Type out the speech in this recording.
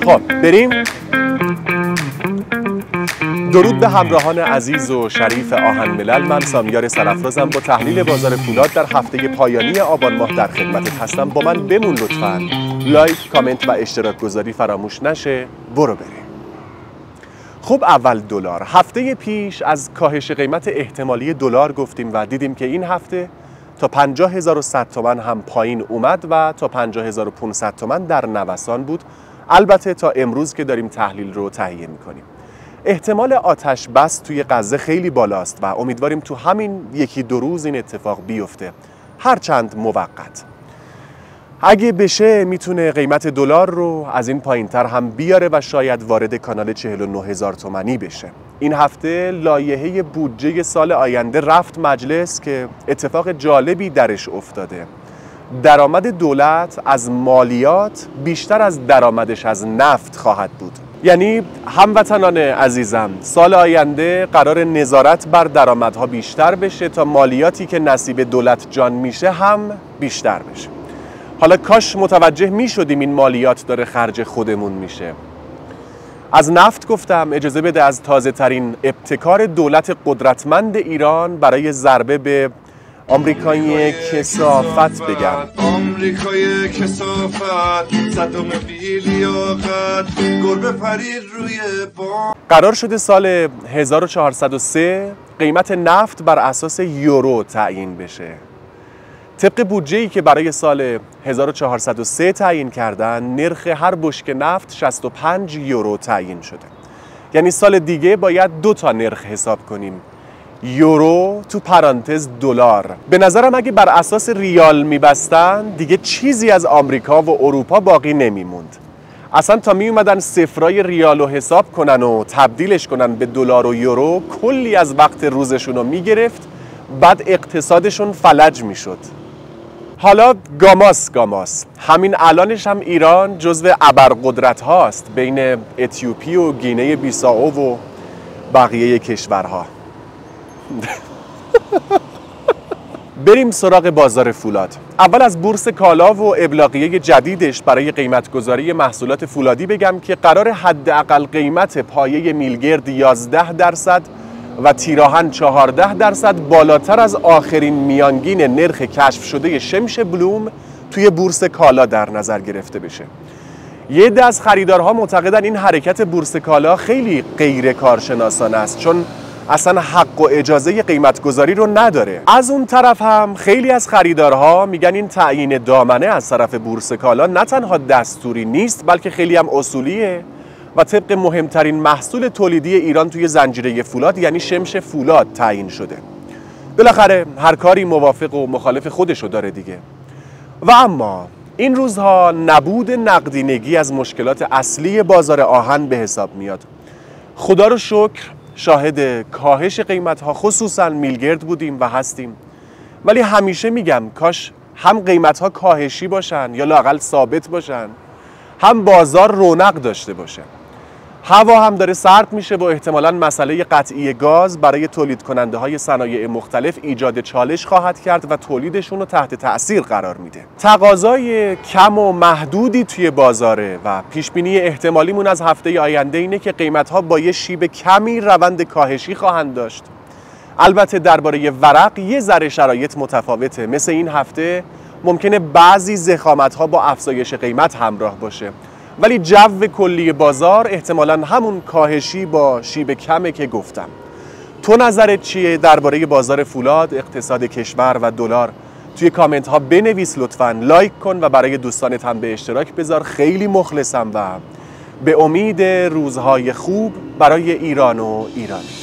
خب بریم. درود به همراهان عزیز و شریف آهن ملل. من سامیار سرافرازم با تحلیل بازار فولاد در هفته پایانی آبان ماه در خدمتت هستم. با من بمون لطفاً. لایک، کامنت و اشتراک گذاری فراموش نشه. برو بریم. خب اول دلار. هفته پیش از کاهش قیمت احتمالی دلار گفتیم و دیدیم که این هفته تا 50100 تومان هم پایین اومد و تا 50500 تومان در نوسان بود. البته تا امروز که داریم تحلیل رو تهیه میکنیم. احتمال آتش بس توی غزه خیلی بالاست و امیدواریم تو همین یکی دو روز این اتفاق بیفته، هرچند موقت. اگه بشه میتونه قیمت دلار رو از این پایینتر هم بیاره و شاید وارد کانال 49000 تومانی بشه. این هفته لایحه بودجه سال آینده رفت مجلس که اتفاق جالبی درش افتاده. درآمد دولت از مالیات بیشتر از درآمدش از نفت خواهد بود. یعنی هموطنان عزیزم، سال آینده قرار نظارت بر درآمدها بیشتر بشه تا مالیاتی که نصیب دولت جان میشه هم بیشتر بشه. حالا کاش متوجه میشدیم این مالیات داره خرج خودمون میشه. از نفت گفتم، اجازه بده از تازه ترین ابتکار دولت قدرتمند ایران برای ضربه به آمریکای کثافت بگم. آمریکای کثافت صدام بیلیاقت گربه پرید روی بام. قرار شده سال 1403 قیمت نفت بر اساس یورو تعیین بشه. طبق بودجه‌ای که برای سال 1403 تعیین کردن، نرخ هر بشکه نفت 65 یورو تعیین شده. یعنی سال دیگه باید 2 تا نرخ حساب کنیم، یورو تو پرانتز دلار. به نظرم اگه بر اساس ریال میبستن دیگه چیزی از آمریکا و اروپا باقی نمیموند. اصلا تا می اومدن صفرای ریال رو حساب کنن و تبدیلش کنن به دلار و یورو، کلی از وقت روزشون رو میگرفت، بعد اقتصادشون فلج میشد. حالا گاماس همین الانش هم ایران جزو ابرقدرت هاست بین اتیوپی و گینه بیسائو و بقیه کشورها. بریم سراغ بازار فولاد. اول از بورس کالا و ابلاغیه جدیدش برای قیمتگذاری محصولات فولادی بگم که قرار حداقل قیمت پایه میلگرد 11% و تیراهن 14% بالاتر از آخرین میانگین نرخ کشف شده شمش بلوم توی بورس کالا در نظر گرفته بشه. یه عده از خریدارها معتقدن این حرکت بورس کالا خیلی غیر کارشناسانه است، چون اصلا حق و اجازه قیمتگذاری رو نداره. از اون طرف هم خیلی از خریدارها میگن این تعیین دامنه از طرف بورس کالا نه تنها دستوری نیست، بلکه خیلی هم اصولیه و طبق مهمترین محصول تولیدی ایران توی زنجیره فولاد یعنی شمش فولاد تعیین شده. بالاخره هر کاری موافق و مخالف خودشو داره دیگه. و اما این روزها نبود نقدینگی از مشکلات اصلی بازار آهن به حساب میاد. خدا رو شکر شاهد کاهش قیمت‌ها خصوصا میلگرد بودیم و هستیم، ولی همیشه میگم کاش هم قیمت‌ها کاهشی باشن یا لااقل ثابت باشن، هم بازار رونق داشته باشه. هوا هم داره سرد میشه و احتمالاً مسئله قطعی گاز برای تولید کننده های صنایع مختلف ایجاد چالش خواهد کرد و تولیدشون رو تحت تأثیر قرار میده. تقاضای کم و محدودی توی بازاره و پیشبینی احتمالیمون از هفته آینده اینه که قیمت‌ها با یه شیب کمی روند کاهشی خواهند داشت. البته درباره ورق یه ذره شرایط متفاوته. مثل این هفته ممکنه بعضی ضخامت‌ها با افزایش قیمت همراه باشه، ولی جو کلی بازار احتمالاً همون کاهشی با شیب کمه که گفتم. تو نظرت چیه درباره بازار فولاد، اقتصاد کشور و دلار؟ توی کامنت ها بنویس لطفاً، لایک کن و برای دوستانت هم به اشتراک بذار. خیلی مخلصم و به امید روزهای خوب برای ایران و ایرانی.